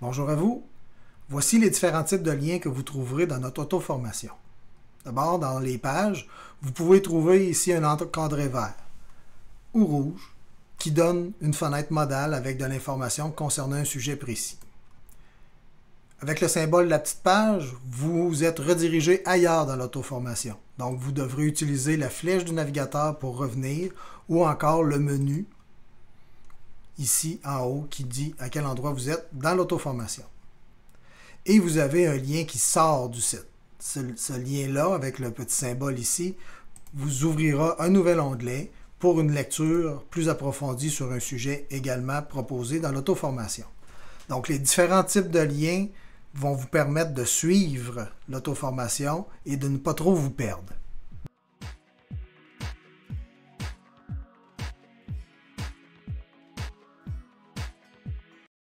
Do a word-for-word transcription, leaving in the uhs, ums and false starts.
Bonjour à vous. Voici les différents types de liens que vous trouverez dans notre auto-formation. D'abord, dans les pages, vous pouvez trouver ici un encadré vert ou rouge qui donne une fenêtre modale avec de l'information concernant un sujet précis. Avec le symbole de la petite page, vous êtes redirigé ailleurs dans l'auto-formation. Donc, vous devrez utiliser la flèche du navigateur pour revenir ou encore le menu ici en haut qui dit à quel endroit vous êtes dans l'auto-formation. Et vous avez un lien qui sort du site. Ce, ce lien-là, avec le petit symbole ici, vous ouvrira un nouvel onglet pour une lecture plus approfondie sur un sujet également proposé dans l'auto-formation. Donc, les différents types de liens vont vous permettre de suivre l'auto-formation et de ne pas trop vous perdre.